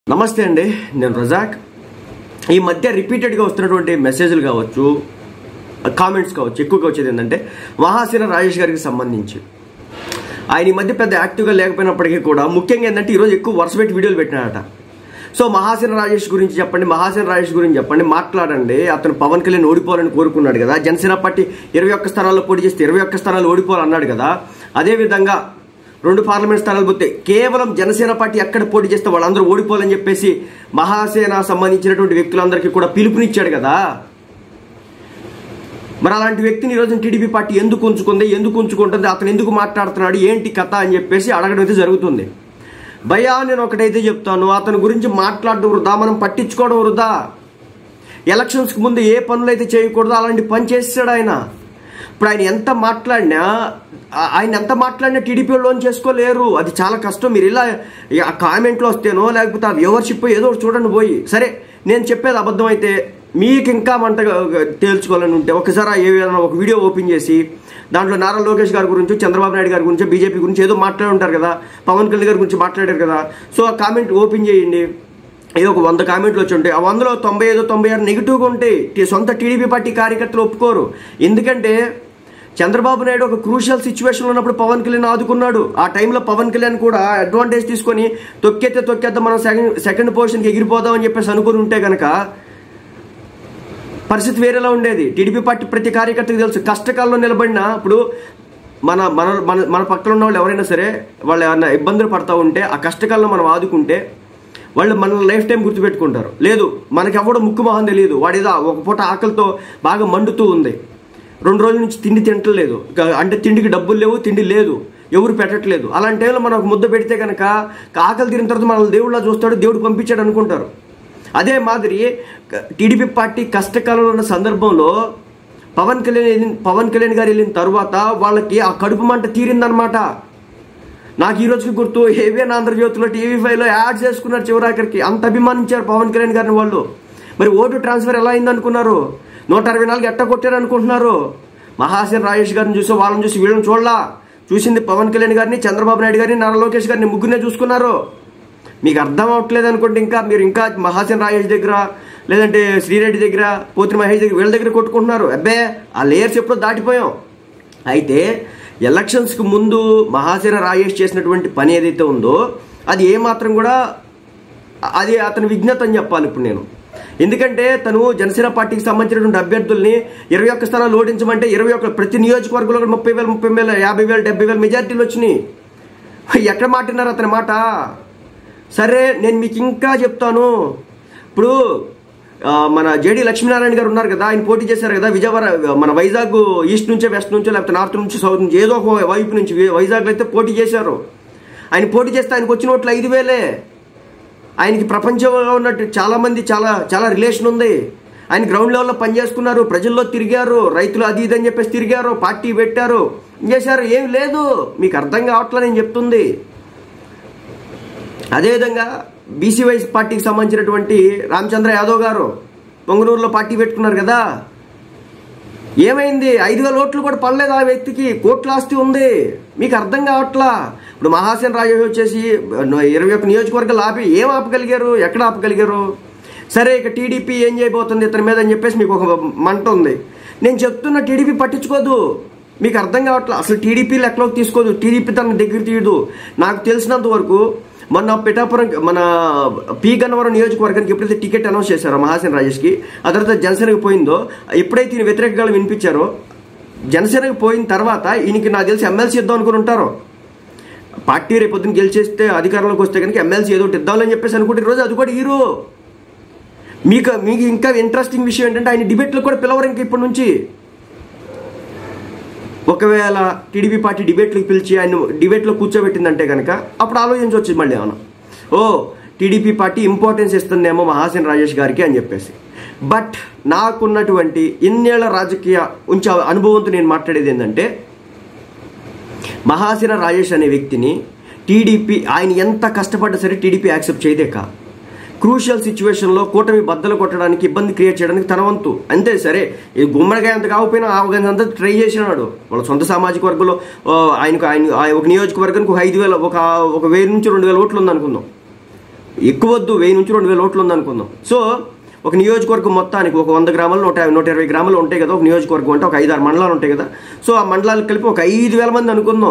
నమస్తే అండి, నేను రజాక్. ఈ మధ్య రిపీటెడ్గా వస్తున్నటువంటి మెసేజ్లు కావచ్చు, కామెంట్స్ కావచ్చు, ఎక్కువగా వచ్చేది ఏంటంటే మహాసేన రాజేష్ గారికి సంబంధించి ఆయన ఈ మధ్య పెద్ద యాక్టివ్గా లేకపోయినప్పటికీ కూడా ముఖ్యంగా ఏంటంటే ఈరోజు ఎక్కువ వరుస పెట్టి వీడియోలు పెట్టినాడట. సో మహాసేన రాజేష్ గురించి చెప్పండి, మహాసేన రాజేష్ గురించి చెప్పండి, మాట్లాడండి. అతను పవన్ కళ్యాణ్ ఓడిపోవాలని కోరుకున్నాడు కదా, జనసేన పార్టీ 21 స్థానాల్లో పోటీ చేస్తే 21 స్థానాలు ఓడిపోవాలన్నాడు కదా. అదేవిధంగా 2 పార్లమెంట్ స్థానాలు పోతే కేవలం జనసేన పార్టీ ఎక్కడ పోటీ చేస్తే వాళ్ళందరూ ఓడిపోవాలని చెప్పేసి మహాసేన సంబంధించినటువంటి వ్యక్తులందరికీ కూడా పిలుపునిచ్చాడు కదా. మరి అలాంటి వ్యక్తిని ఈరోజు టీడీపీ పార్టీ ఎందుకు ఉంచుకుంటుంది, అతను ఎందుకు మాట్లాడుతున్నాడు, ఏంటి కథ అని చెప్పేసి అడగడం అయితే జరుగుతుంది. భయ్యా, నేను ఒకటైతే చెప్తాను, అతని గురించి మాట్లాడడం వృధా, మనం పట్టించుకోవడం వృధా. ఎలక్షన్స్కి ముందు ఏ పనులు అయితే చేయకూడదో అలాంటి పని చేస్తాడు ఆయన. ఇప్పుడు ఆయన ఎంత మాట్లాడినా టీడీపీ లోన్ చేసుకోలేరు, అది చాలా కష్టం. మీరు ఇలా ఆ కామెంట్లో వస్తేనో లేకపోతే ఆ వ్యూవర్షిప్ ఏదో ఒకటి చూడండి పోయి. సరే, నేను చెప్పేది అబద్ధం అయితే మీకు ఇంకా మంటగా తేల్చుకోవాలని ఉంటే ఒకసారి ఏదైనా ఒక వీడియో ఓపెన్ చేసి దాంట్లో నారా లోకేష్ గారి గురించి, చంద్రబాబు నాయుడు గారి గురించి, బీజేపీ గురించి ఏదో మాట్లాడి ఉంటారు కదా, పవన్ కళ్యాణ్ గారి గురించి మాట్లాడారు కదా. సో ఆ కామెంట్ ఓపెన్ చేయండి, ఏదో ఒక 100 కామెంట్లు వచ్చి ఉంటాయి. ఆ 100లో 95-96 నెగిటివ్గా ఉంటాయి. సొంత టీడీపీ పార్టీ కార్యకర్తలు ఒప్పుకోరు. ఎందుకంటే చంద్రబాబు నాయుడు ఒక క్రూషియల్ సిచ్యువేషన్లో ఉన్నప్పుడు పవన్ కళ్యాణ్ ఆదుకున్నాడు. ఆ టైంలో పవన్ కళ్యాణ్ కూడా అడ్వాంటేజ్ తీసుకొని తొక్కేద్దాం, మనం సెకండ్ పొజిషన్కి ఎగిరిపోదాం అని చెప్పేసి అనుకుని ఉంటే కనుక పరిస్థితి వేరేలా ఉండేది. టీడీపీ పార్టీ ప్రతి కార్యకర్తకు తెలుసు, కష్టకాలంలో నిలబడిన ఇప్పుడు మన మన మన మన పక్కన ఉన్న వాళ్ళు ఎవరైనా సరే వాళ్ళు ఏమైనా ఇబ్బందులు పడతా ఉంటే ఆ కష్టకాలంలో మనం ఆదుకుంటే వాళ్ళు మన లైఫ్ టైం గుర్తుపెట్టుకుంటారు. లేదు, మనకెవ్వడం ముక్కు మొహం తెలియదు, వాడేదో ఒక పూట ఆకలితో బాగా మండుతూ ఉంది, 2 రోజుల నుంచి తిండి తింటలేదు, అంటే తిండికి డబ్బులు లేవు, తిండి లేదు, ఎవరు పెట్టట్లేదు. అలాంటి టైంలో మనం ఒక ముద్ద పెడితే కనుక ఆకలి తీరిన తర్వాత మనల్ని దేవుళ్ళ చూస్తాడు, దేవుడు పంపించాడు అనుకుంటారు. అదే మాదిరి టీడీపీ పార్టీ కష్టకాలంలో ఉన్న సందర్భంలో పవన్ కళ్యాణ్ గారు వెళ్ళిన తర్వాత వాళ్ళకి ఆ కడుపు మంట తీరిందనమాట. నాకు ఈ రోజుకి గుర్తు, ఏవిఎన్ ఆంధ్రజ్యోతిలో TV5లో యాడ్ చేసుకున్నారు, చివరాఖరికి అంత అభిమానించారు పవన్ కళ్యాణ్ గారిని వాళ్ళు. మరి ఓటు ట్రాన్స్ఫర్ ఎలా అయింది అనుకున్నారు? 164 ఎట్ట కొట్టారు అనుకుంటున్నారు? మహాసేన రాజేష్ గారిని చూసి వాళ్ళని చూసి వీళ్ళని చూసింది పవన్ కళ్యాణ్ గారిని, చంద్రబాబు నాయుడు గారిని, నారా లోకేష్ గారిని, ముగ్గురునే చూసుకున్నారు. మీకు అర్థం అవ్వట్లేదు అనుకుంటే మీరు ఇంకా మహాసేన రాజేష్ దగ్గర, లేదంటే శ్రీరెడ్డి దగ్గర, పోతిరి మహేష్ దగ్గర, వీళ్ళ దగ్గర కొట్టుకుంటున్నారు. అబ్బే, ఆ లేయర్స్ ఎప్పుడో దాటిపోయాం. అయితే ఎలక్షన్స్కి ముందు మహాసేన రాజేష్ చేసినటువంటి పని ఏదైతే ఉందో అది ఏమాత్రం కూడా అది అతని విజ్ఞత అని చెప్పాలి ఇప్పుడు నేను. ఎందుకంటే తను జనసేన పార్టీకి సంబంధించినటువంటి అభ్యర్థుల్ని 21 స్థానాలు ఓడించమంటే 21 ప్రతి నియోజకవర్గంలో 30,000, 30,000, 50,000, 70,000 మెజార్టీలు వచ్చినాయి. ఎక్కడ మాట్లాడినారు అతని మాట? సరే, నేను మీకు ఇంకా చెప్తాను. ఇప్పుడు మన జేడీ లక్ష్మీనారాయణ గారు ఉన్నారు కదా, ఆయన పోటీ చేశారు కదా విజయవాడ, మన వైజాగ్ ఈస్ట్ నుంచో, వెస్ట్ నుంచో, లేకపోతే నార్త్ నుంచి, సౌత్ నుంచి, ఏదో ఒక వైపు నుంచి వైజాగ్లో అయితే పోటీ చేశారు. ఆయన పోటీ చేస్తే ఆయనకు వచ్చిన ఓట్లు 5,000. ఆయనకి ప్రపంచంలో ఉన్నట్టు చాలామంది చాలా రిలేషన్ ఉంది. ఆయన గ్రౌండ్ లెవెల్లో పనిచేసుకున్నారు, ప్రజల్లో తిరిగారు, రైతులు అది ఇది అని చెప్పేసి తిరిగారు, పార్టీ పెట్టారు, చేశారు. ఏం లేదు, మీకు అర్థం కావట్లే నేను చెప్తుంది. అదేవిధంగా బీసీవై పార్టీకి సంబంధించినటువంటి రామచంద్ర యాదవ్ గారు పొంగనూరులో పార్టీ పెట్టుకున్నారు కదా, ఏమైంది? 5,000 ఓట్లు కూడా పడలేదు ఆ వ్యక్తికి, కోట్ల ఆస్తి ఉంది. మీకు అర్థం కావట్లా. ఇప్పుడు మహాసేన రాజేష్ వచ్చేసి 21 నియోజకవర్గాలు ఏం ఆపగలిగారు? ఎక్కడ ఆపగలిగారు? సరే, ఇక టీడీపీ ఏం చేయబోతుంది ఇతని మీద అని చెప్పేసి మీకు ఒక మంట ఉంది. నేను చెప్తున్న టీడీపీ పట్టించుకోదు. మీకు అర్థం కావట్లా. అసలు టీడీపీ లెక్కలోకి తీసుకోదు, టీడీపీ తన దగ్గర తీయదు. నాకు తెలిసినంత వరకు మొన్న పిఠాపురం, మన పి గన్నవరం నియోజకవర్గానికి ఎప్పుడైతే టికెట్ అనౌన్స్ చేశారో మహాసేన రాజేష్కి, ఆ తర్వాత జనసేనకి పోయిందో, ఎప్పుడైతే ఈయన వ్యతిరేకగాలు వినిపించారో, జనసేనకి పోయిన తర్వాత ఈయనకి నాకు తెలిసి ఎమ్మెల్సీ ఇద్దాం అనుకుని ఉంటారు. పార్టీ రేపొద్దున గెలిచేస్తే అధికారంలోకి వస్తే కనుక ఎమ్మెల్సీ ఏదో ఒకటి ఇద్దామని చెప్పేసి అనుకుంటే ఈరోజు అది కూడా హీరో. మీకు ఇంకా ఇంట్రెస్టింగ్ విషయం ఏంటంటే ఆయన డిబేట్లో కూడా పిలవరు ఇంకా ఇప్పటి నుంచి. ఒకవేళ టీడీపీ పార్టీ డిబేట్లకు పిలిచి ఆయన డిబేట్లో కూర్చోబెట్టిందంటే కనుక అప్పుడు ఆలోచించవచ్చు మళ్ళీ ఏమన్నా, టీడీపీ పార్టీ ఇంపార్టెన్స్ ఇస్తుందేమో మహాసేన రాజేష్ గారికి అని చెప్పేసి. బట్ నాకున్నటువంటి ఇన్నేళ్ల రాజకీయ అనుభవంతో నేను మాట్లాడేది ఏంటంటే, మహాసేన రాజేష్ అనే వ్యక్తిని టీడీపీ ఆయన ఎంత కష్టపడ్డా సరే టీడీపీ యాక్సెప్ట్ చేయదేక. క్రూషియల్ సిచ్యువేషన్లో కూటమి బద్దలు కొట్టడానికి, ఇబ్బంది క్రియేట్ చేయడానికి తన వంతు అంతే. సరే, ఇది గుమ్మడికాయ అంత కాకపోయినా ఆవగానే ట్రై చేసినాడు. వాళ్ళ సొంత సామాజిక వర్గంలో ఆయన ఒక నియోజకవర్గానికి 5,000, ఒక 1,000 నుంచి 2,000 ఓట్లు ఉందనుకుందాం. ఎక్కువ వద్దు, 1000 నుంచి 2000 ఓట్లు ఉందనుకుందాం. సో ఒక నియోజకవర్గం మొత్తానికి ఒక 100 గ్రామాలు 120 గ్రామాలు ఉంటాయి కదా. ఒక నియోజకవర్గం అంటే ఒక 5-6 మండలాలు ఉంటాయి కదా. సో ఆ మండలాలకు కలిపి ఒక 5000 మంది అనుకుందాం.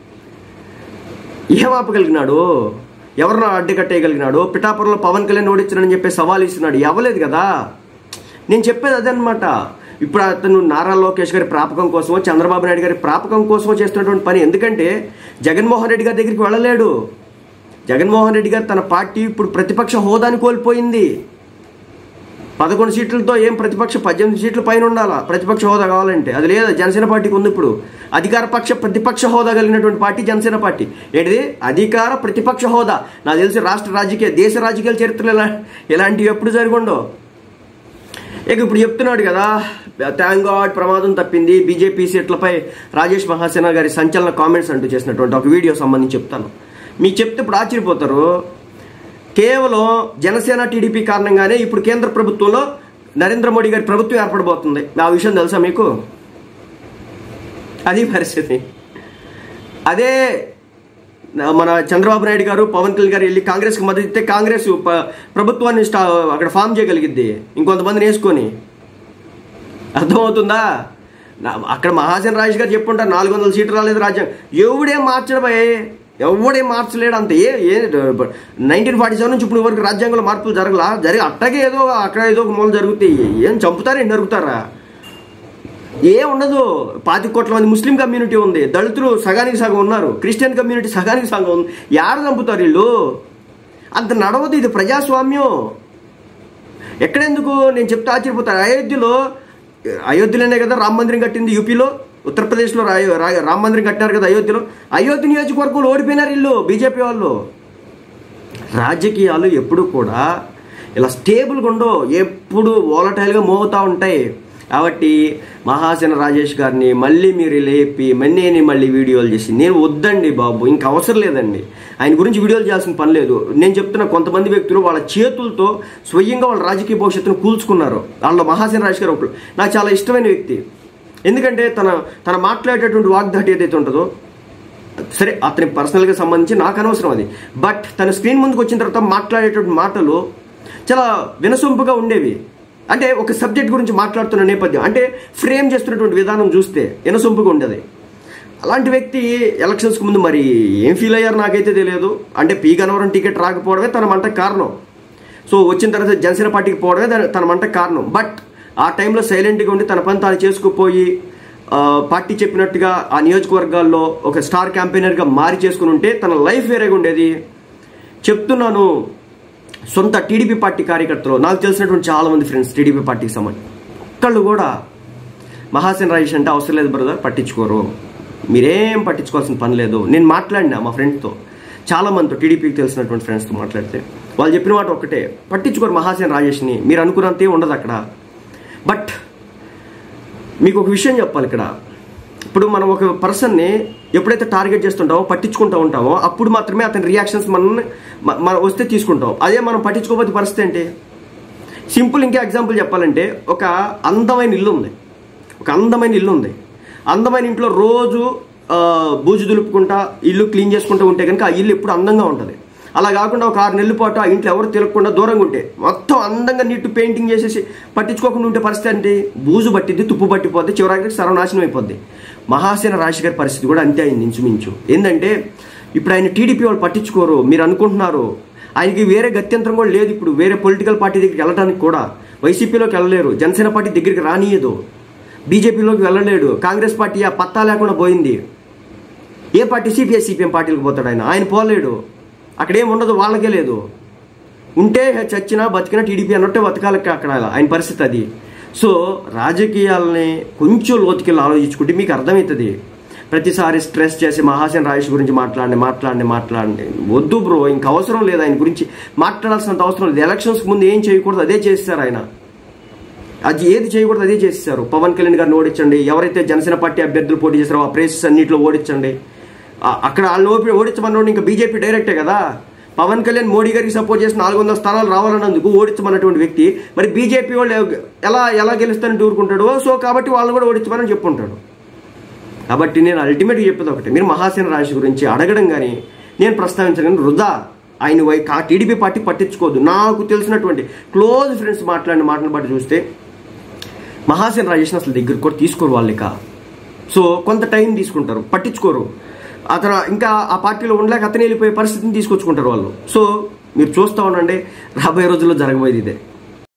ఏం ఆపగలిగినాడు? ఎవరినో అడ్డుకట్టేయగలిగినాడు? పిఠాపురంలో పవన్ కళ్యాణ్ ఓడించాడని చెప్పి సవాల్ ఇస్తున్నాడు. ఇవ్వలేదు కదా. నేను చెప్పేది అదనమాట. ఇప్పుడు అతను నారా లోకేష్ గారి ప్రాపకం కోసమో చంద్రబాబు నాయుడు గారి ప్రాపకం కోసమో చేస్తున్నటువంటి పని. ఎందుకంటే జగన్మోహన్ రెడ్డి గారి దగ్గరికి వెళ్ళలేడు. జగన్మోహన్ రెడ్డి గారు తన పార్టీ ఇప్పుడు ప్రతిపక్ష హోదాని కోల్పోయింది. 11 సీట్లతో ఏం ప్రతిపక్ష 18 సీట్ల పైన ఉండాలా ప్రతిపక్ష హోదా కావాలంటే. అది లేదా జనసేన పార్టీకి ఉంది. ఇప్పుడు అధికార పక్ష ప్రతిపక్ష హోదా కలిగినటువంటి పార్టీ జనసేన పార్టీ. ఏంటిది? అధికార ప్రతిపక్ష హోదా. నాకు తెలిసి రాష్ట్ర రాజకీయ దేశ రాజకీయాల చరిత్రలో ఇలాంటివి ఎప్పుడు జరగండో. ఇక ఇప్పుడు చెప్తున్నాడు కదా, థ్యాంక్ గాడ్ ప్రమాదం తప్పింది, బీజేపీ సీట్లపై రాజేష్ మహాసేన గారి సంచలన కామెంట్స్ అంటూ చేసినటువంటి ఒక వీడియో సంబంధించి చెప్తాను. మీకు చెప్తే ఇప్పుడు ఆశ్చర్యపోతారు. కేవలం జనసేన టీడీపీ కారణంగానే ఇప్పుడు కేంద్ర ప్రభుత్వంలో నరేంద్ర మోడీ గారి ప్రభుత్వం ఏర్పడబోతుంది. ఆ విషయం తెలుసా మీకు? అది పరిస్థితి. అదే మన చంద్రబాబు నాయుడు గారు పవన్ కళ్యాణ్ గారు వెళ్ళి కాంగ్రెస్కి మద్దతు ఇస్తే కాంగ్రెస్ ప్రభుత్వాన్ని అక్కడ ఫామ్ చేయగలిగిద్ది ఇంకొంతమందిని వేసుకొని. అర్థమవుతుందా? అక్కడ మహాజన్ రాజేష్ గారు చెప్పుంటారు 400 సీట్లు రాలేదు రాజ్యాంగం. ఎవడేం మార్చడమే, ఎవడేం మార్చలేడు. అంతే. 1947 నుంచి ఇప్పుడు వరకు రాజ్యాంగంలో మార్పులు అట్టగే ఏదో అక్కడ ఏదో ఒక మూల జరుగుతాయి. ఏం చంపుతారా, ఏం నరుగుతారా? ఏ ఉండదు. 25 కోట్ల మంది ముస్లిం కమ్యూనిటీ ఉంది, దళితులు సగానికి సగం ఉన్నారు, క్రిస్టియన్ కమ్యూనిటీ సగానికి సగం ఉంది. యాడ చంపుతారు వీళ్ళు? అంత నడవదు. ఇది ప్రజాస్వామ్యం. ఎక్కడెందుకు నేను చెప్తే ఆశ్చర్యపోతారు. అయోధ్యలోనే కదా రామ మందిరం కట్టింది. యూపీలో ఉత్తరప్రదేశ్లో రామ మందిరం కట్టినారు కదా అయోధ్యలో. అయోధ్య నియోజకవర్గంలో ఓడిపోయినారు వీళ్ళు బీజేపీ వాళ్ళు. రాజకీయాలు ఎప్పుడు కూడా ఇలా స్టేబుల్గా ఉండవు, ఎప్పుడు వాలటైల్గా మూవ్ అవుతూ ఉంటాయి. కాబట్టి మహాసేన రాజేష్ గారిని మళ్ళీ మీరు లేపి మళ్ళీ వీడియోలు చేసి నేను వద్దండి బాబు, ఇంక అవసరం లేదండి. ఆయన గురించి వీడియోలు చేయాల్సిన పని లేదు. నేను చెప్తున్నా, కొంతమంది వ్యక్తులు వాళ్ళ చేతులతో స్వయంగా వాళ్ళ రాజకీయ భవిష్యత్తును కూల్చుకున్నారు. వాళ్ళలో మహాసేన రాజేష్ గారు ఒకరు నాకు చాలా ఇష్టమైన వ్యక్తి. ఎందుకంటే తన మాట్లాడేటటువంటి వాగ్దాటి ఏదైతే ఉంటుందో, సరే అతని పర్సనల్గా సంబంధించి నాకు అనవసరం అది. బట్ తన స్క్రీన్ ముందుకు వచ్చిన తర్వాత మాట్లాడేటువంటి మాటలు చాలా వినసొంపుగా ఉండేవి. అంటే ఒక సబ్జెక్ట్ గురించి మాట్లాడుతున్న నేపథ్యం, అంటే ఫ్రేమ్ చేస్తున్నటువంటి విధానం చూస్తే వినసొంపుగా ఉండేది. అలాంటి వ్యక్తి ఎలక్షన్స్కి ముందు మరి ఏం ఫీల్ అయ్యారు నాకైతే తెలియదు. అంటే పి గన్నవరం టికెట్ రాకపోవడమే తన మంటకు కారణం. సో వచ్చిన తర్వాత జనసేన పార్టీకి పోవడమే తన మంటకు కారణం. బట్ ఆ టైంలో సైలెంట్గా ఉండి తన పని తాను చేసుకుపోయి పార్టీ చెప్పినట్టుగా ఆ నియోజకవర్గాల్లో ఒక స్టార్ క్యాంపెయినర్గా మారి చేసుకుని ఉంటే తన లైఫ్ వేరేగా ఉండేది. చెప్తున్నాను, సొంత టీడీపీ పార్టీ కార్యకర్తలు నాకు తెలిసినటువంటి చాలా మంది ఫ్రెండ్స్ టీడీపీ పార్టీకి సంబంధించి ఒక్కళ్ళు కూడా మహాసేన రాజేష్ అంటే అవసరం లేదు బ్రదర్, పట్టించుకోరు, మీరేం పట్టించుకోవాల్సిన పని లేదు. నేను మాట్లాడినా మా ఫ్రెండ్స్తో, చాలా మందితో టీడీపీకి తెలిసినటువంటి ఫ్రెండ్స్తో మాట్లాడితే వాళ్ళు చెప్పిన మాట ఒక్కటే, పట్టించుకోరు మహాసేన రాజేష్ని, మీరు అనుకున్నంతే ఉండదు అక్కడ. బట్ మీకు ఒక విషయం చెప్పాలి ఇక్కడ. ఇప్పుడు మనం ఒక పర్సన్ని ఎప్పుడైతే టార్గెట్ చేస్తుంటామో పట్టించుకుంటూ ఉంటామో అప్పుడు మాత్రమే అతని రియాక్షన్స్ మన వస్తే తీసుకుంటాం. అదే మనం పట్టించుకోకపోతే పరిస్థితి ఏంటి? సింపుల్ ఇంకా ఎగ్జాంపుల్ చెప్పాలంటే, ఒక అందమైన ఇల్లు ఉంది. అందమైన ఇంట్లో రోజు బూజు దులుపుకుంటా ఇల్లు క్లీన్ చేసుకుంటూ ఉంటే కనుక ఆ ఇల్లు ఎప్పుడు అందంగా ఉంటుంది. అలా కాకుండా ఒక 6 నెలల పాటు ఆ ఇంట్లో ఎవరు తిరగకుండా దూరంగా ఉంటే మొత్తం అందంగా నీట్ పెయింటింగ్ చేసేసి పట్టించుకోకుండా ఉంటే పరిస్థితి అంటే బూజు పట్టిద్ది, తుప్పు పట్టిపోద్ది, చివరికి సర్వనాశనం అయిపోద్ది. మహాసేన రాజేష్ గారి పరిస్థితి కూడా అంతే అయింది ఇంచుమించు. ఏంటంటే ఇప్పుడు ఆయన టీడీపీ వాళ్ళు పట్టించుకోరు, మీరు అనుకుంటున్నారు. ఆయనకి వేరే గత్యంతరం కూడా లేదు. ఇప్పుడు వేరే పొలిటికల్ పార్టీ దగ్గరికి వెళ్ళడానికి కూడా వైసీపీలోకి వెళ్ళలేరు, జనసేన పార్టీ దగ్గరికి రానియదు, బీజేపీలోకి వెళ్ళలేడు, కాంగ్రెస్ పార్టీ ఆ పత్తా లేకుండా పోయింది. ఏ పార్టీ? సిపిఎం పార్టీలకు పోతాడు ఆయన పోలేడు. అక్కడేం ఉండదు, వాళ్ళకే లేదు. ఉంటే చచ్చినా బతికినా టీడీపీ అన్నట్టే బతకాలకి అక్కడ ఆయన పరిస్థితి అది. సో రాజకీయాలని కొంచెం లోతుకెళ్ళి ఆలోచించుకుంటే మీకు అర్థమవుతుంది. ప్రతిసారి స్ట్రెస్ చేసి మహాసేన రాజేష్ గురించి మాట్లాడండి వద్దు బ్రో, ఇంక అవసరం లేదు. ఆయన గురించి మాట్లాడాల్సినంత అవసరం లేదు. ఎలక్షన్స్కి ముందు ఏం చేయకూడదు అదే చేస్తారు ఆయన. అది ఏది చేయకూడదు అదే చేస్తారు. పవన్ కళ్యాణ్ గారిని ఓడించండి, ఎవరైతే జనసేన పార్టీ అభ్యర్థులు పోటీ చేస్తారో ఆ ప్లేసెస్ అన్నింటిలో ఓడించండి. అక్కడ వాళ్ళని ఓడించమన్నోడు ఇంకా బీజేపీ డైరెక్టే కదా. పవన్ కళ్యాణ్ మోడీ గారికి సపోర్ట్ చేసి 400 స్థానాలు రావాలన్నందుకు ఓడించమన్నటువంటి వ్యక్తి మరి బీజేపీ వాళ్ళు ఎలా గెలుస్తారని ఊరుకుంటాడు. సో కాబట్టి వాళ్ళని కూడా ఓడించమని చెప్పుంటాడు. కాబట్టి నేను అల్టిమేట్గా చెప్పేది ఒకటి, మీరు మహాసేన రాజేష్ గురించి అడగడం కానీ నేను ప్రస్తావించడం కానీ వృధా. ఆయన టీడీపీ పార్టీ పట్టించుకోదు. నాకు తెలిసినటువంటి క్లోజ్ ఫ్రెండ్స్ మాట్లాడిన మాటను బట్టి చూస్తే మహాసేన రాజేష్ని అసలు దగ్గరికి కూడా తీసుకోరు వాళ్ళు. సో కొంత టైం తీసుకుంటారు, పట్టించుకోరు. అతను ఇంకా ఆ పార్టీలో ఉండలేక అతను వెళ్ళిపోయే పరిస్థితిని తీసుకొచ్చుకుంటారు వాళ్ళు. సో మీరు చూస్తూ ఉండండి, రాబోయే రోజుల్లో జరగబోయేది ఇదే.